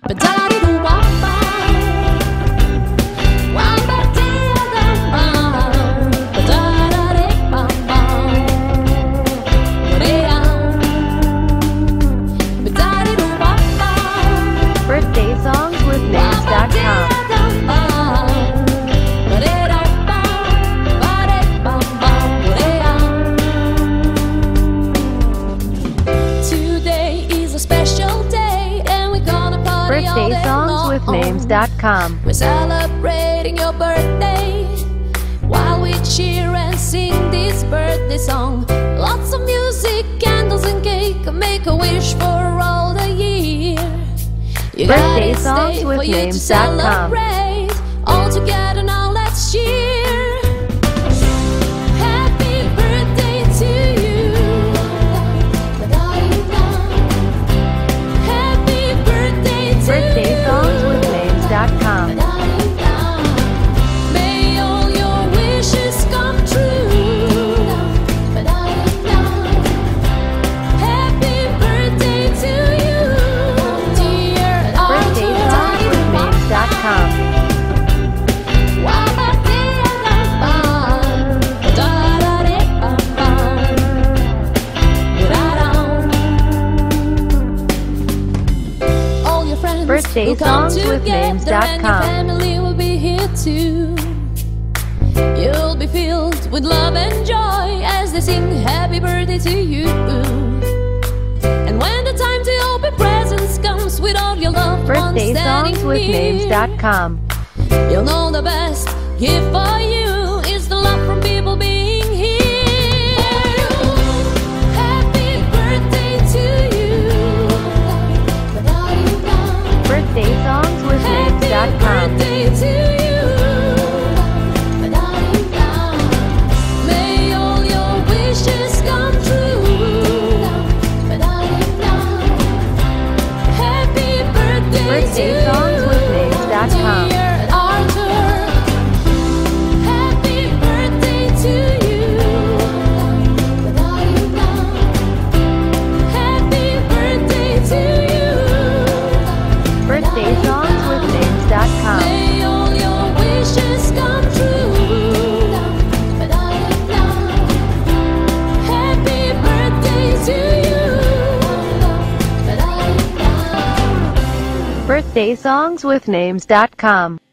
Birthday songs with names.com. Birthday songs with names.com. We're celebrating your birthday while we cheer and sing this birthday song. Lots of music, candles and cake, make a wish for all the year. You Birthday songs with names.com. All together now, let's cheer. Birthday songs with names.com. May all your wishes come true. Happy birthday to you, dear Birthday songs with names.com. Birthday songs with names.com. And your family will be here too. You'll be filled with love and joy as they sing happy birthday to you. And when the time to open presents comes with all your loved ones Birthday standing songs with near, names.com. you'll know the best gift for you is the love from people being here. Happy birthday to you. Birthday songs with names.com. Birthday to you. May all your wishes come true. Happy birthday Birthday songs with names.com. dear Arthur. Happy birthday to you. Happy birthday to you. Birthday songs with names.com. May all your wishes come true. Happy birthday to you. Birthday songs with names.com.